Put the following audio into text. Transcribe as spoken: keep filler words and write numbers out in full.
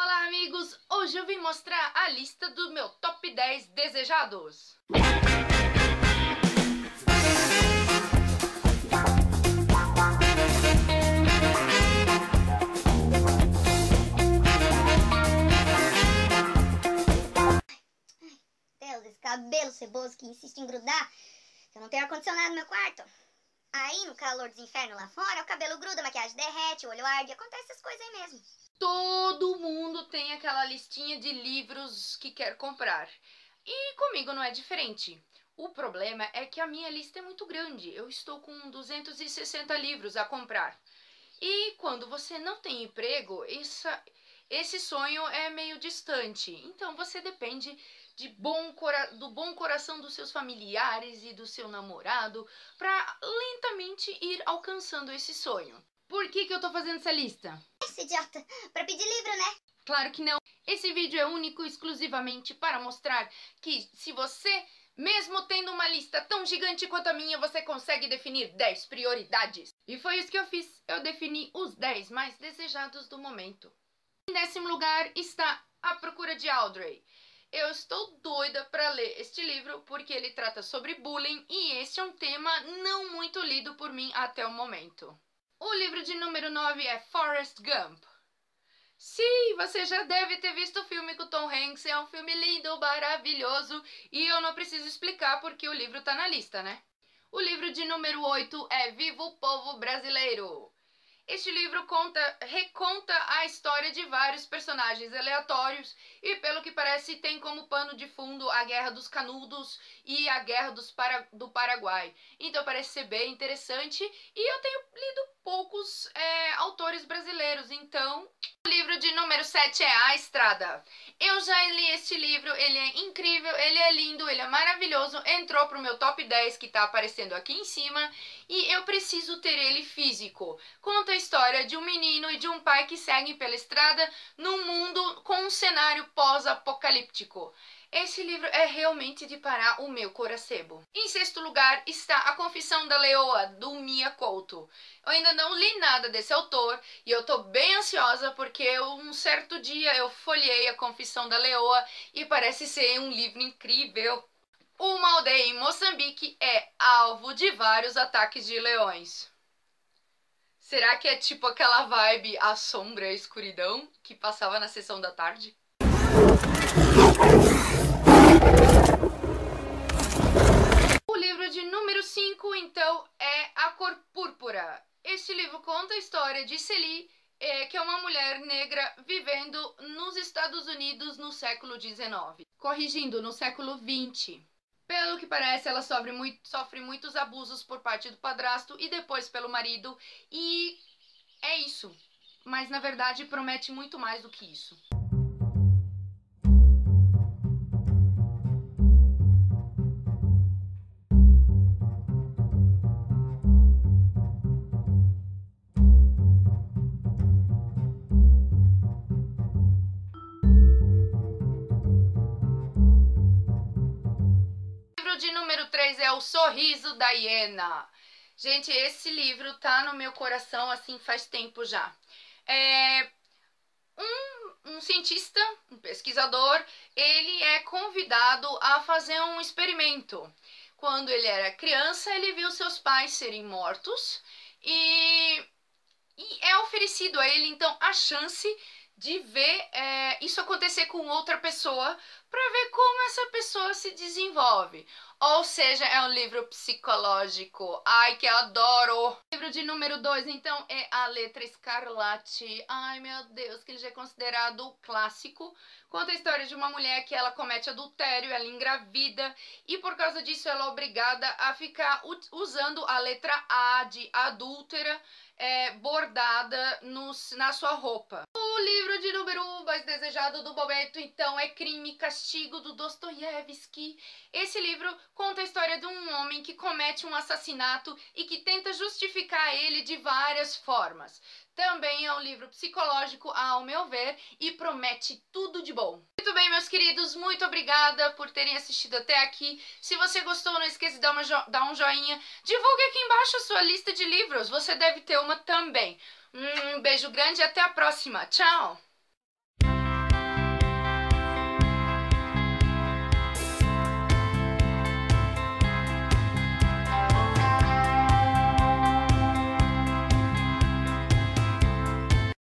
Olá amigos, hoje eu vim mostrar a lista do meu top dez desejados. Deus, esse cabelo ceboso que insiste em grudar. Eu não tenho ar-condicionado no meu quarto. Aí, no calor dos infernos lá fora, o cabelo gruda, a maquiagem derrete, o olho arde, acontece essas coisas aí mesmo. Todo mundo tem aquela listinha de livros que quer comprar. E comigo não é diferente. O problema é que a minha lista é muito grande. Eu estou com duzentos e sessenta livros a comprar. E quando você não tem emprego, essa, esse sonho é meio distante. Então você depende de bom cora do bom coração dos seus familiares e do seu namorado para lentamente ir alcançando esse sonho. Por que que eu tô fazendo essa lista? Esse idiota, pra pedir livro, né? Claro que não. Esse vídeo é único exclusivamente para mostrar que se você, mesmo tendo uma lista tão gigante quanto a minha, você consegue definir dez prioridades. E foi isso que eu fiz. Eu defini os dez mais desejados do momento. Em décimo lugar está A Procura de Audrey. Eu estou doida para ler este livro porque ele trata sobre bullying e este é um tema não muito lido por mim até o momento. O livro de número nove é Forrest Gump. Sim, você já deve ter visto o filme com o Tom Hanks, é um filme lindo, maravilhoso e eu não preciso explicar porque o livro tá na lista, né? O livro de número oito é Viva o Povo Brasileiro. Este livro conta, reconta a história de vários personagens aleatórios e, pelo que parece, tem como pano de fundo a Guerra dos Canudos e a Guerra dos Para, do Paraguai. Então parece ser bem interessante e eu tenho lido poucos é, autores brasileiros, então... O livro de número sete é A Estrada. Eu já li este livro, ele é incrível, ele é lindo, ele é maravilhoso, entrou pro meu top dez que tá aparecendo aqui em cima e eu preciso ter ele físico. Conta a história de um menino e de um pai que seguem pela estrada num mundo com um cenário pós-apocalíptico. Esse livro é realmente de parar o meu coração. Em sexto lugar está A Confissão da Leoa, do Mia Couto. Eu ainda não li nada desse autor e eu tô bem ansiosa porque um certo dia eu folhei A Confissão da Leoa e parece ser um livro incrível. Uma aldeia em Moçambique é alvo de vários ataques de leões. Será que é tipo aquela vibe A Sombra e a Escuridão que passava na sessão da tarde? O livro de número cinco, então, é A Cor Púrpura. Este livro conta a história de Celie, é, que é uma mulher negra vivendo nos Estados Unidos no século dezenove. Corrigindo, no século vinte. Pelo que parece, ela sofre, muito, sofre muitos abusos por parte do padrasto e depois pelo marido. E é isso. Mas, na verdade, promete muito mais do que isso. De número três é O Sorriso da Hiena. Gente, esse livro tá no meu coração assim faz tempo já. É um, um cientista, um pesquisador, ele é convidado a fazer um experimento. Quando ele era criança, ele viu seus pais serem mortos e, e é oferecido a ele então a chance de ver é, isso acontecer com outra pessoa para ver como essa pessoa se desenvolve. Ou seja, é um livro psicológico. Ai, que eu adoro! O livro de número dois, então, é A Letra Escarlate. Ai, meu Deus, que ele já é considerado clássico. Conta a história de uma mulher que ela comete adultério, ela engravida e por causa disso ela é obrigada a ficar usando a letra A de adúltera é, bordada nos, na sua roupa. O livro de número um mais desejado do momento, então, é Crime e Castigo, do Dostoiévski. Esse livro conta a história de um homem que comete um assassinato e que tenta justificar ele de várias formas. Também é um livro psicológico, ao meu ver, e promete tudo de bom. Muito bem, meus queridos, muito obrigada por terem assistido até aqui. Se você gostou, não esqueça de dar, uma jo dar um joinha. Divulgue aqui embaixo a sua lista de livros, você deve ter uma também. Um beijo grande e até a próxima. Tchau!